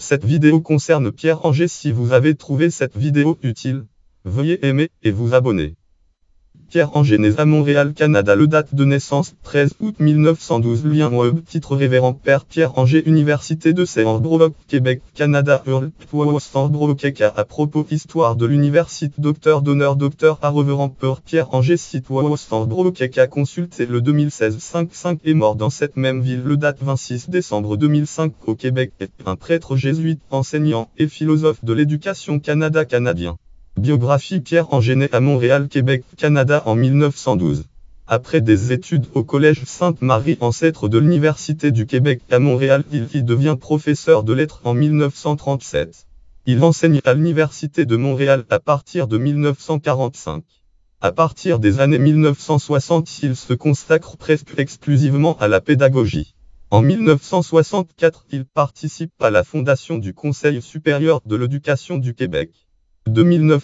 Cette vidéo concerne Pierre Angers. Si vous avez trouvé cette vidéo utile, veuillez aimer et vous abonner. Pierre Angers né à Montréal, Canada. Le date de naissance 13 août 1912. Lien web. Titre Révérend Père Pierre Angers. Université de Sherbrooke, Québec, Canada. Sherbrooke. À propos Histoire de l'université. Docteur d'honneur. Docteur à Révérend Père Pierre Angers. Site Sherbrooke. Consulté le 2016. 5 est mort dans cette même ville. Le date 26 décembre 2005 au Québec. Est un prêtre jésuite, enseignant et philosophe de l'éducation canadien. Biographie. Pierre Angers né à Montréal, Québec, Canada en 1912. Après des études au Collège Sainte-Marie, ancêtre de l'Université du Québec à Montréal, il y devient professeur de lettres en 1937. Il enseigne à l'Université de Montréal à partir de 1945. À partir des années 1960, il se consacre presque exclusivement à la pédagogie. En 1964, il participe à la fondation du Conseil supérieur de l'éducation du Québec. De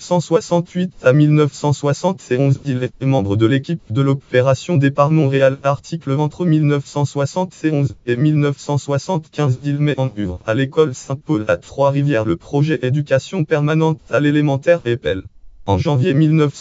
1968 à 1971, il est membre de l'équipe de l'Opération Départ Montréal. Article entre 1971 et 1975, il met en œuvre à l'école Saint-Paul à Trois-Rivières le projet éducation permanente à l'élémentaire EPEL. En janvier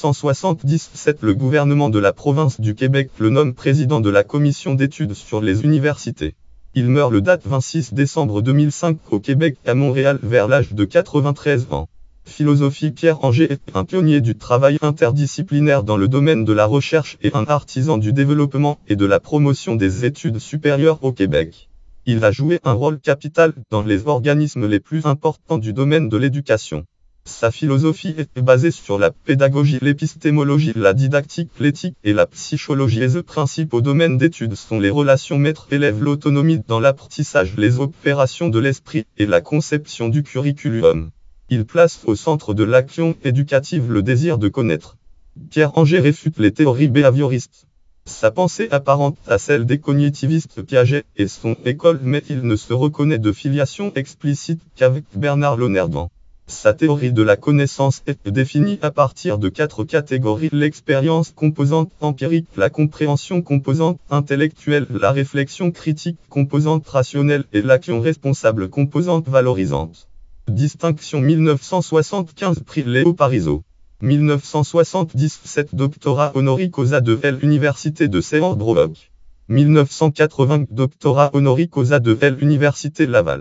1977, le gouvernement de la province du Québec le nomme président de la commission d'études sur les universités. Il meurt le date 26 décembre 2005 au Québec à Montréal vers l'âge de 93 ans. Philosophie. Pierre Angers est un pionnier du travail interdisciplinaire dans le domaine de la recherche et un artisan du développement et de la promotion des études supérieures au Québec. Il a joué un rôle capital dans les organismes les plus importants du domaine de l'éducation. Sa philosophie est basée sur la pédagogie, l'épistémologie, la didactique, l'éthique et la psychologie. Les principaux domaines d'études sont les relations maître-élève, l'autonomie dans l'apprentissage, les opérations de l'esprit et la conception du curriculum. Il place au centre de l'action éducative le désir de connaître. Pierre Angers réfute les théories behavioristes. Sa pensée apparente à celle des cognitivistes Piaget et son école, mais il ne se reconnaît de filiation explicite qu'avec Bernard Lonergan. Sa théorie de la connaissance est définie à partir de 4 catégories: l'expérience composante empirique, la compréhension composante intellectuelle, la réflexion critique composante rationnelle et l'action responsable composante valorisante. Distinction 1975 Prix Léo Parizeau. 1977 Doctorat honoris causa de l'Université de Sherbrooke. 1980 Doctorat honoris causa de l'Université Laval.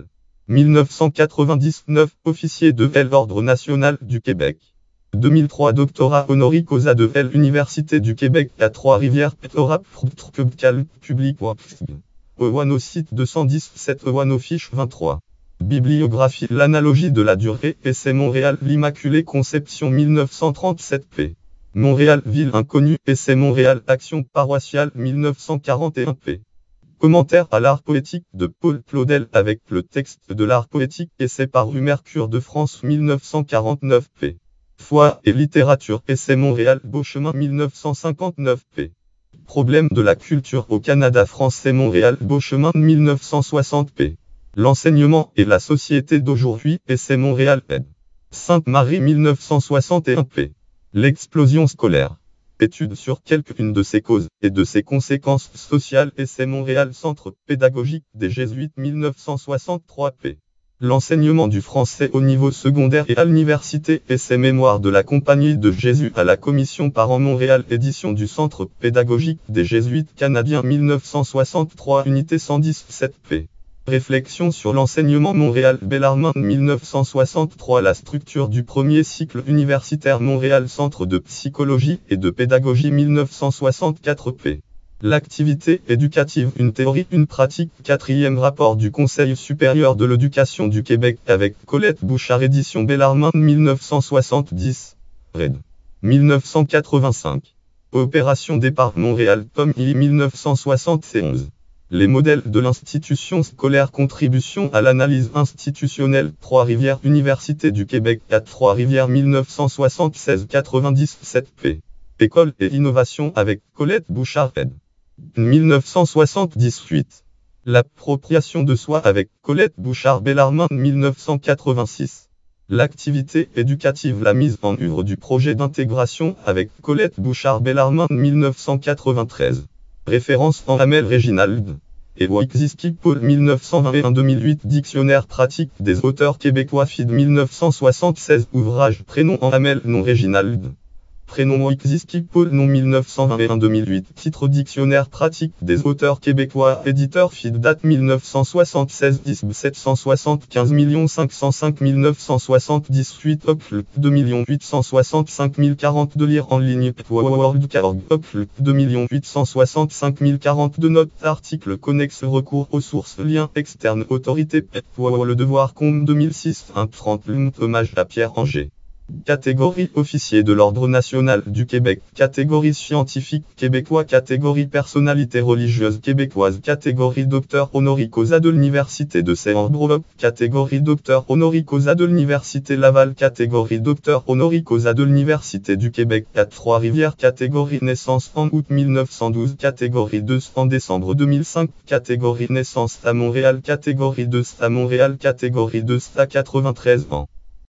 1999 Officier de l'Ordre national du Québec. 2003 Doctorat honoris causa de l'Université du Québec à Trois-Rivières. Public Owano site 217 Owano fiche 23. Bibliographie. L'analogie de la durée. Essai Montréal. L'Immaculée Conception 1937 p. Montréal, ville inconnue. Essai Montréal. Action paroissiale 1941 p. Commentaire à l'art poétique de Paul Claudel avec le texte de l'art poétique. Essai paru Mercure de France 1949 p. Foi et littérature. Essai Montréal. Beauchemin 1959 p. Problème de la culture au Canada. Français Montréal. Beauchemin 1960 p. L'enseignement et la société d'aujourd'hui. Essai Montréal ed. Sainte-Marie 1961 p. L'explosion scolaire. Étude sur quelques-unes de ses causes et de ses conséquences sociales. Essai Montréal Centre pédagogique des Jésuites 1963 p. L'enseignement du français au niveau secondaire et à l'université. Essai Mémoire de la Compagnie de Jésus à la Commission Parents Montréal. Édition du Centre pédagogique des Jésuites canadiens 1963 unité 117 p. Réflexion sur l'enseignement Montréal Bellarmine 1963. La structure du premier cycle universitaire Montréal Centre de psychologie et de pédagogie 1964 p. L'activité éducative, une théorie, une pratique. 4e rapport du Conseil supérieur de l'éducation du Québec avec Colette Bouchard. Édition Bellarmine 1970. Red. 1985. Opération Départ Montréal tome I 1971. Les modèles de l'institution scolaire. Contribution à l'analyse institutionnelle. Trois-Rivières Université du Québec à Trois-Rivières 1976-97 p. École et innovation avec Colette Bouchard ed. 1978. L'appropriation de soi avec Colette Bouchard Bellarmine 1986. L'activité éducative. La mise en œuvre du projet d'intégration avec Colette Bouchard Bellarmine 1993. Référence en Amel Réginald. et Wojciech Paul 1921-2008 Dictionnaire pratique des auteurs québécois FID 1976 Ouvrage Prénom en Amel nom Réginald. Prénom Wojciech Paul nom 1921-2008 Titre Dictionnaire pratique des auteurs québécois Éditeur FID Date 1976 DISB 775 505 978 Ocl 2 865 040 de lire en ligne World.org Ocl 2 865 040 de notes article connexe recours aux sources liens externes autorité Le Devoir Combe 2006 1/30 Hommage à Pierre Anger. Catégorie officier de l'Ordre national du Québec. Catégorie scientifique québécois. Catégorie personnalité religieuse québécoise. Catégorie docteur honoris causa de l'Université de Sherbrooke. Catégorie docteur honoris causa de l'Université Laval. Catégorie docteur honoris causa de l'Université du Québec. 4 Trois-Rivières. Catégorie naissance en août 1912. Catégorie 2 en décembre 2005. Catégorie naissance à Montréal. Catégorie 2 à Montréal. Catégorie 2 à 93 ans.